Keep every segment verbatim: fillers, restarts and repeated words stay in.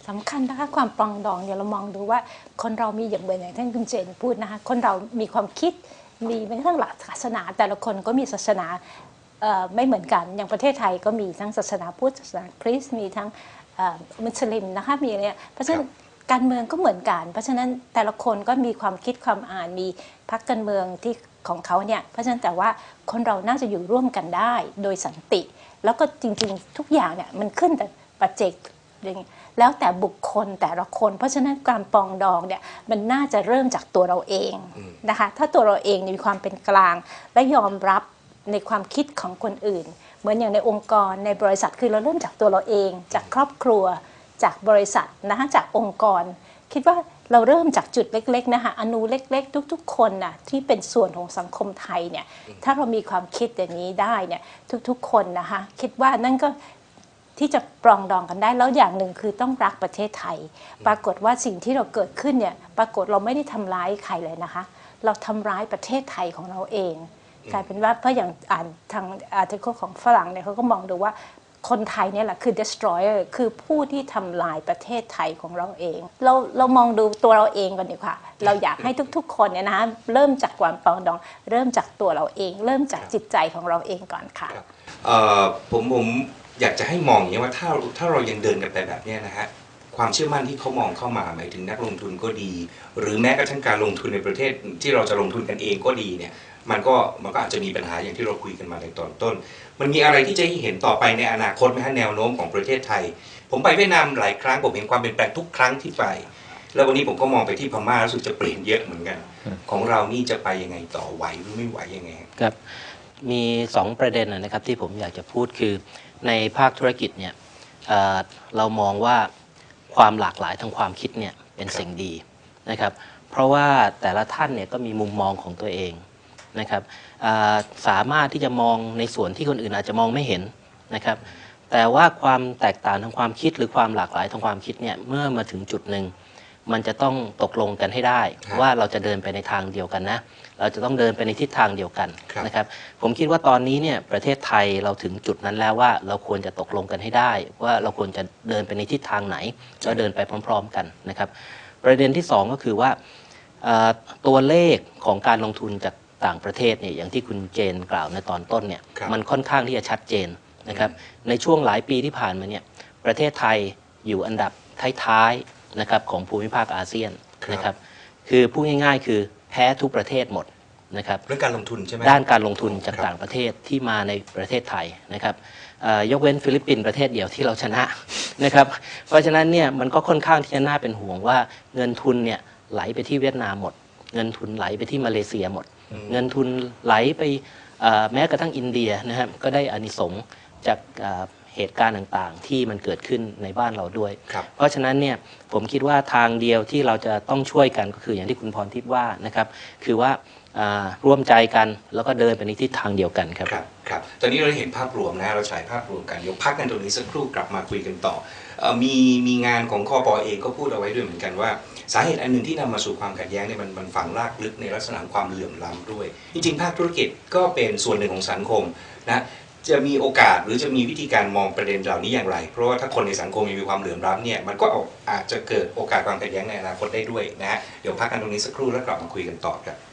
สำคัญนะคะความปรองดองเนี่ยเรามองดูว่าคนเรามีอย่างเหมือนอย่างท่านคุณเจนพูดนะคะคนเรามีความคิดมีแม้กระทั่งหลักศาสนาแต่ละคนก็มีศาสนาไม่เหมือนกันอย่างประเทศไทยก็มีทั้งศาสนาพุทธศาสนาคริสต์มีทั้งมุสลิมนะคะมีเนี่ยเพราะฉะนั้นการเมืองก็เหมือนกันเพราะฉะนั้นแต่ละคนก็มีความคิดความอ่านมีพรรคการเมืองที่ของเขาเนี่ยเพราะฉะนั้นแต่ว่าคนเราน่าจะอยู่ร่วมกันได้โดยสันติแล้วก็จริงๆทุกอย่างเนี่ยมันขึ้นแต่ปัจเจกแล้วแต่บุคคลแต่ละคนเพราะฉะนั้นการปรองดองเนี่ยมันน่าจะเริ่มจากตัวเราเองนะคะถ้าตัวเราเองมีความเป็นกลางและยอมรับในความคิดของคนอื่นเหมือนอย่างในองค์กรในบริษัทคือเราเริ่มจากตัวเราเองจากครอบครัวจากบริษัทนะคะจากองค์กรคิดว่าเราเริ่มจากจุดเล็กๆนะคะอนูเล็กๆทุกๆคนนะที่เป็นส่วนของสังคมไทยเนี่ยถ้าเรามีความคิดอย่างนี้ได้เนี่ยทุกๆคนนะคะคิดว่านั่นก็ที่จะปรองดองกันได้แล้วอย่างหนึ่งคือต้องรักประเทศไทยปรากฏว่าสิ่งที่เราเกิดขึ้นเนี่ยปรากฏเราไม่ได้ทำร้ายใครเลยนะคะเราทำร้ายประเทศไทยของเราเองกลายเป็นว่าเพราะอย่างอ่านทางอาร์ติเคิลของฝรั่งเนี่ยเขาก็มองดูว่าคนไทยเนี่ยแหละคือ destroyer คือผู้ที่ทำลายประเทศไทยของเราเองเราเรามองดูตัวเราเองก่อนดีกว่าเราอยากให้ทุกๆคนเนี่ยนะเริ่มจากความปรองดองเริ่มจากตัวเราเองเริ่มจากจิตใจของเราเองก่อนค่ะผมผมอยากจะให้มองอย่างนี้ว่าถ้าถ้าเรายังเดินกันไปแบบนี้นะฮะความเชื่อมั่นที่เขามองเข้ามาหมายถึงนักลงทุนก็ดีหรือแม้กระทั่งการลงทุนในประเทศที่เราจะลงทุนกันเองก็ดีเนี่ยมันก็มันก็อาจจะมีปัญหาอย่างที่เราคุยกันมาในตอนต้นมันมีอะไรที่จะเห็นต่อไปในอนาคตไหมฮะแนวโน้มของประเทศไทยผมไปเวียดนามหลายครั้งผมเห็นความเปลี่ยนแปลงทุกครั้งที่ไปแล้ววันนี้ผมก็มองไปที่พม่ารู้สึกจะเปลี่ยนเยอะเหมือนกันของเรานี่จะไปยังไงต่อไหวหรือไม่ไหวยังไงครับมีสองประเด็นนะครับที่ผมอยากจะพูดคือในภาคธุรกิจเนี่ย เอ่อ เรามองว่าความหลากหลายทางความคิดเนี่ยเป็นสิ่งดีนะครับเพราะว่าแต่ละท่านเนี่ยก็มีมุมมองของตัวเองนะครับสามารถที่จะมองในส่วนที่คนอื่นอาจจะมองไม่เห็นนะครับแต่ว่าความแตกต่างทางความคิดหรือความหลากหลายทางความคิดเนี่ยเมื่อมาถึงจุดหนึ่งมันจะต้องตกลงกันให้ได้ว่าเราจะเดินไปในทางเดียวกันนะเราจะต้องเดินไปในทิศทางเดียวกันนะครับผมคิดว่าตอนนี้เนี่ยประเทศไทยเราถึงจุดนั้นแล้วว่าเราควรจะตกลงกันให้ได้ว่าเราควรจะเดินไปในทิศทางไหนแล้วเดินไปพร้อมๆกันนะครับประเด็นที่สองก็คือว่าตัวเลขของการลงทุนจากต่างประเทศเนี่ยอย่างที่คุณเจนกล่าวในตอนต้นเนี่ยมันค่อนข้างที่จะชัดเจนนะครับในช่วงหลายปีที่ผ่านมาเนี่ยประเทศไทยอยู่อันดับท้ายๆนะครับของภูมิภาคอาเซียนนะครับคือพูดง่ายๆคือแพ้ทุกประเทศหมดนะครับเรื่องการลงทุนใช่ไหมด้านการลงทุนจากต่างประเทศที่มาในประเทศไทยนะครับยกเว้นฟิลิปปินส์ประเทศเดียวที่เราชนะนะครับเพราะฉะนั้นเนี่ยมันก็ค่อนข้างที่จะน่าเป็นห่วงว่าเงินทุนเนี่ยไหลไปที่เวียดนามหมดเงินทุนไหลไปที่มาเลเซียหมดเงินทุนไหลไปแม้กระทั่งอินเดียนะครับก็ได้อานิสงส์จากเหตุการณ์ต่างๆที่มันเกิดขึ้นในบ้านเราด้วยเพราะฉะนั้นเนี่ยผมคิดว่าทางเดียวที่เราจะต้องช่วยกันก็คืออย่างที่คุณพรทิพย์ว่านะครับคือว่าร่วมใจกันแล้วก็เดินไปในทิศทางเดียวกันครับครับครับตอนนี้เราเห็นภาพรวมนะเราฉายภาพรวมกันเดี๋ยวพักกันตรงนี้สักครู่กลับมาคุยกันต่อมีมีงานของคป.เองก็พูดเอาไว้ด้วยเหมือนกันว่าสาเหตุอันหนึ่งที่นำมาสู่ความขัดแย้งเนี่ยมันมันฝังรากลึกในลักษณะความเหลื่อมล้ำด้วยจริงๆภาคธุรกิจก็เป็นส่วนหนึ่งของสังคมนะจะมีโอกาสหรือจะมีวิธีการมองประเด็นเหล่านี้อย่างไรเพราะว่าถ้าคนในสังคมมีความเหลื่อมล้ำเนี่ยมันก็อาจจะเกิดโอกาสความขัดแย้งในอนาคตได้ด้วยนะฮะเดี๋ยวพักกันตรงนี้สักครู่แล้วกลับมาคุยกันต่อครับ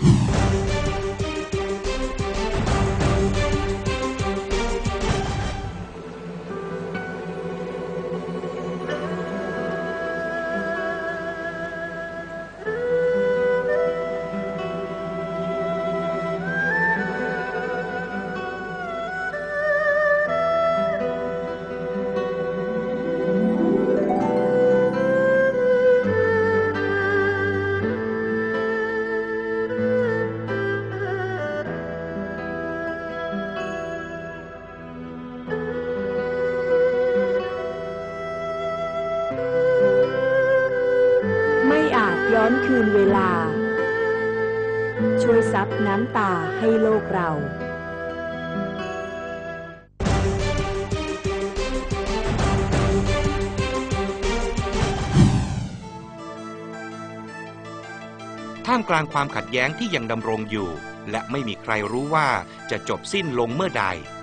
ย้อนคืนเวลาช่วยซับน้ำตาให้โลกเราท่ามกลางความขัดแย้งที่ยังดำรงอยู่และไม่มีใครรู้ว่าจะจบสิ้นลงเมื่อใด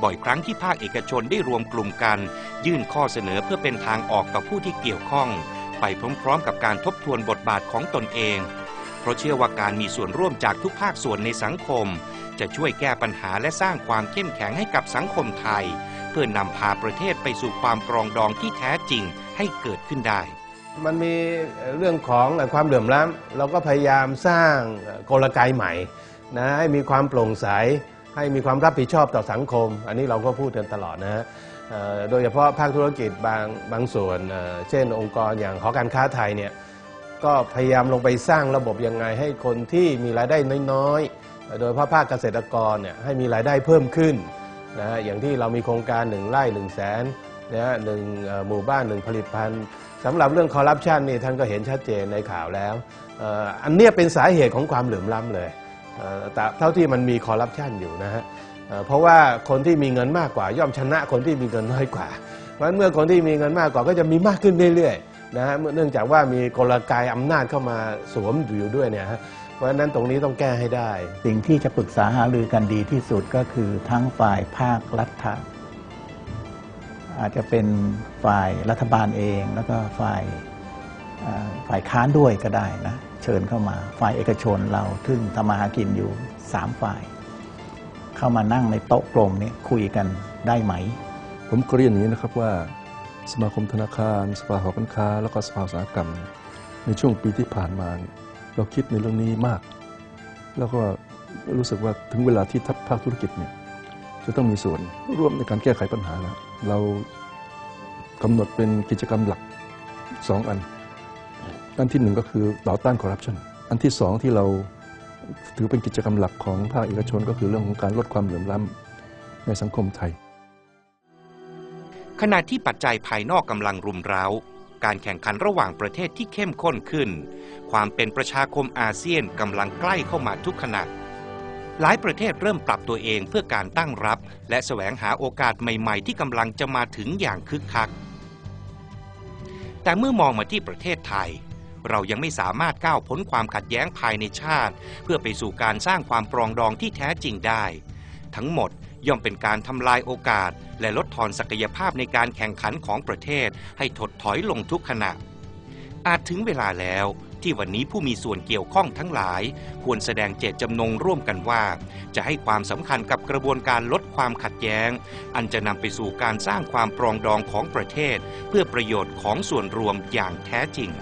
บ่อยครั้งที่ภาคเอกชนได้รวมกลุ่มกันยื่นข้อเสนอเพื่อเป็นทางออกต่อผู้ที่เกี่ยวข้องไปพร้อมๆกับการทบทวนบทบาทของตนเองเพราะเชื่อว่าการมีส่วนร่วมจากทุกภาคส่วนในสังคมจะช่วยแก้ปัญหาและสร้างความเข้มแข็งให้กับสังคมไทยเพื่อนำพาประเทศไปสู่ความปรองดองที่แท้จริงให้เกิดขึ้นได้มันมีเรื่องของความเหลื่อมล้ำเราก็พยายามสร้างกลไกใหม่นะให้มีความโปร่งใสให้มีความรับผิดชอบต่อสังคมอันนี้เราก็พูดกันตลอดนะฮะโดยเฉพาะภาคธุรกิจบางบางส่วนเช่นองค์กรอย่างหอการค้าไทยเนี่ยก็พยายามลงไปสร้างระบบยังไงให้คนที่มีรายได้น้อยๆโดยเฉพาะภาคเกษตรกรเนี่ยให้มีรายได้เพิ่มขึ้นนะอย่างที่เรามีโครงการหนึ่งไร่หนึ่งแสนนะหนึ่งหมู่บ้านหนึ่งผลิตภัณฑ์สำหรับเรื่องคอร์รัปชันนี่ท่านก็เห็นชัดเจนในข่าวแล้วอันนี้เป็นสาเหตุของความเหลื่อมล้ำเลยแต่เท่าที่มันมีคอร์รัปชันอยู่นะฮะเพราะว่าคนที่มีเงินมากกว่าย่อมชนะคนที่มีเงินน้อยกว่าเพราะฉะนั้นเมื่อคนที่มีเงินมากกว่าก็จะมีมากขึ้นเรื่อยๆนะฮะเนื่องจากว่ามีกลไกอำนาจเข้ามาสวมอยู่ด้วยเนี่ยฮะเพราะฉะนั้นตรงนี้ต้องแก้ให้ได้สิ่งที่จะปรึกษาหารือกันดีที่สุดก็คือทั้งฝ่ายภาครัฐอาจจะเป็นฝ่ายรัฐบาลเองแล้วก็ฝ่ายฝ่ายค้านด้วยก็ได้นะเชิญเข้ามาฝ่ายเอกชนเราซึ่งทำมาหากินอยู่สามฝ่ายเข้ามานั่งในโต๊ะกลมนี้คุยกันได้ไหมผมเรียนอย่างนี้นะครับว่าสมาคมธนาคารสภาหอการค้าแล้วก็สภาอุตสาหกรรมในช่วงปีที่ผ่านมาเราคิดในเรื่องนี้มากแล้วก็รู้สึกว่าถึงเวลาที่ภาคธุรกิจเนี่ยจะต้องมีส่วนร่วมในการแก้ไขปัญหาแล้วเรากำหนดเป็นกิจกรรมหลักสองอันอันที่หนึ่งก็คือต่อต้านคอร์รัปชันอันที่สองที่เราถือเป็นกิจกรรมหลักของภาคเอกชนก็คือเรื่องของการลดความเหลื่อมล้ำในสังคมไทยขณะที่ปัจจัยภายนอกกำลังรุมเร้าการแข่งขันระหว่างประเทศที่เข้มข้นขึ้นความเป็นประชาคมอาเซียนกำลังใกล้เข้ามาทุกขณะหลายประเทศเริ่มปรับตัวเองเพื่อการตั้งรับและแสวงหาโอกาสใหม่ๆที่กำลังจะมาถึงอย่างคึกคักแต่เมื่อมองมาที่ประเทศไทยเรายังไม่สามารถก้าวพ้นความขัดแย้งภายในชาติเพื่อไปสู่การสร้างความปรองดองที่แท้จริงได้ทั้งหมดย่อมเป็นการทำลายโอกาสและลดทอนศักยภาพในการแข่งขันของประเทศให้ถดถอยลงทุกขณะอาจถึงเวลาแล้วที่วันนี้ผู้มีส่วนเกี่ยวข้องทั้งหลายควรแสดงเจตจำนงร่วมกันว่าจะให้ความสำคัญกับกระบวนการลดความขัดแย้งอันจะนำไปสู่การสร้างความปรองดองของประเทศเพื่อประโยชน์ของส่วนรวมอย่างแท้จริง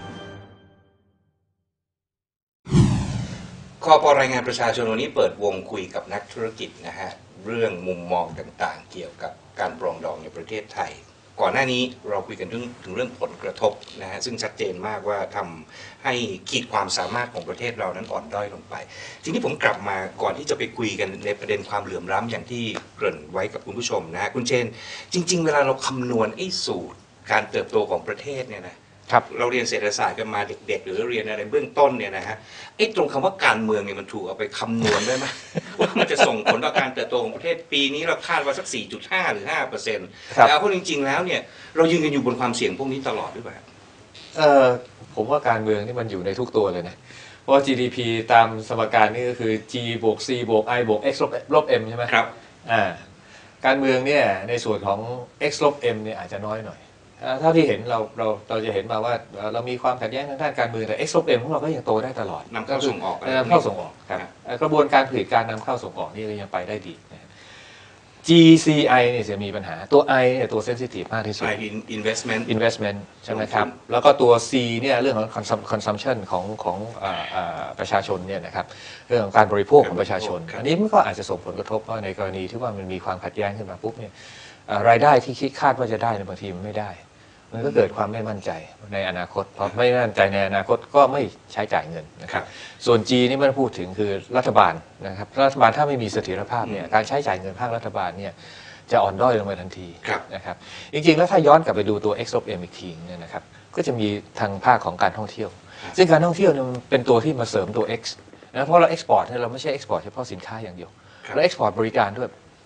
คป.รายงานประชาชนวันนี้เปิดวงคุยกับนักธุรกิจนะฮะเรื่องมุมมองต่างๆเกี่ยวกับการปรองดองในประเทศไทยก่อนหน้านี้เราคุยกันถึงถึงเรื่องผลกระทบนะฮะซึ่งชัดเจนมากว่าทำให้ขีดความสามารถของประเทศเรานั้นอ่อนด้อยลงไปทีนี้ผมกลับมาก่อนที่จะไปคุยกันในประเด็นความเหลื่อมล้ำอย่างที่เกริ่นไว้กับคุณผู้ชมนะฮะคุณเจนจริงๆเวลาเราคำนวณไอ้สูตรการเติบโตของประเทศเนี่ยนะครับเราเรียนเศรษฐศาสตร์กันมาเด็กๆหรือเรียนอะไรเบื้องต้นเนี่ยนะฮะไอ้ตรงคำว่าการเมืองเนี่ยมันถูกเอาไปคำนวณได้ไหมว่ามันจะส่งผลต่อการเติบโตของประเทศปีนี้เราคาดว่าสัก สี่จุดห้า หรือ ห้าเปอร์เซ็นต์ แต่เอาพูดจริงๆแล้วเนี่ยเรายืนกันอยู่บนความเสี่ยงพวกนี้ตลอดหรือเปล่าเออผมว่าการเมืองนี่มันอยู่ในทุกตัวเลยนะเพราะว่า จี ดี พี ตามสมการนี่ก็คือ G บวก C บวก I บวก X ลบ M ใช่ไหมครับอ่าการเมืองเนี่ยในส่วนของ X ลบ M เนี่ยอาจจะน้อยหน่อยเท่าที่เห็นเราเราเราจะเห็นมาว่าเรามีความขัดแย้งทางด้านการเมืองแต่ X ลบ M ของเราก็ยังโตได้ตลอดนำเข้าส่งออกนำเข้าส่งออกครับกระบวนการผลิตการนำเข้าส่งออกนี่ก็ยังไปได้ดี จี ซี ไอ เนี่ยจะมีปัญหาตัว I เนี่ยตัว sensitive มากที่สุด investment investment ใช่ไหมครับแล้วก็ตัว C เนี่ยเรื่องของ consumption ของของประชาชนเนี่ยนะครับเรื่องของการบริโภคของประชาชนอันนี้มันก็อาจจะส่งผลกระทบเพราะในกรณีที่ว่ามันมีความขัดแย้งขึ้นมาปุ๊บเนี่ยรายได้ที่คิดคาดว่าจะได้ในบางทีมันไม่ได้มันก็เกิดความไม่มั่นใจในอนาคตพอไม่มั่นใจในอนาคตก็ไม่ใช้จ่ายเงินนะครับส่วน G นี่มันพูดถึงคือรัฐบาลนะครับรัฐบาลถ้าไม่มีเสถียรภาพเนี่ยการใช้จ่ายเงินภาครัฐบาลเนี่ยจะอ่อนด้อยลงไปทันทีนะครับจริงๆแล้วถ้าย้อนกลับไปดูตัว X ลบ M อีกทีเนี่ยนะครับก็จะมีทางภาคของการท่องเที่ยวซึ่งการท่องเที่ยวเนี่ยเป็นตัวที่มาเสริมตัว X นะเพราะเรา export เนี่ยเราไม่ใช่ export เฉพาะสินค้าอย่างเดียวเรา export บริการด้วย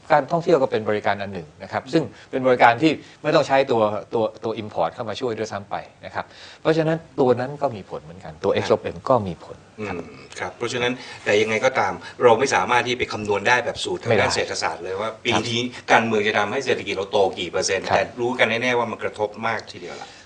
การท่องเที่ยวก็เป็นบริการอันหนึ่งนะครับซึ่งเป็นบริการที่ไม่ต้องใช้ตัวตัวตัว import เข้ามาช่วยด้วยซ้ำไปนะครับเพราะฉะนั้นตัวนั้นก็มีผลเหมือนกันตัว X ลบ M ก็มีผลอืมครับเพราะฉะนั้นแต่ยังไงก็ตามเราไม่สามารถที่ไปคำนวณได้แบบสูตรทางด้านเศรษฐศาสตร์เลยว่าปีนี้การเมืองจะทำให้เศรษฐกิจเราโตกี่เปอร์เซ็นต์แต่รู้กันแน่ๆว่ามันกระทบมากทีเดียวละ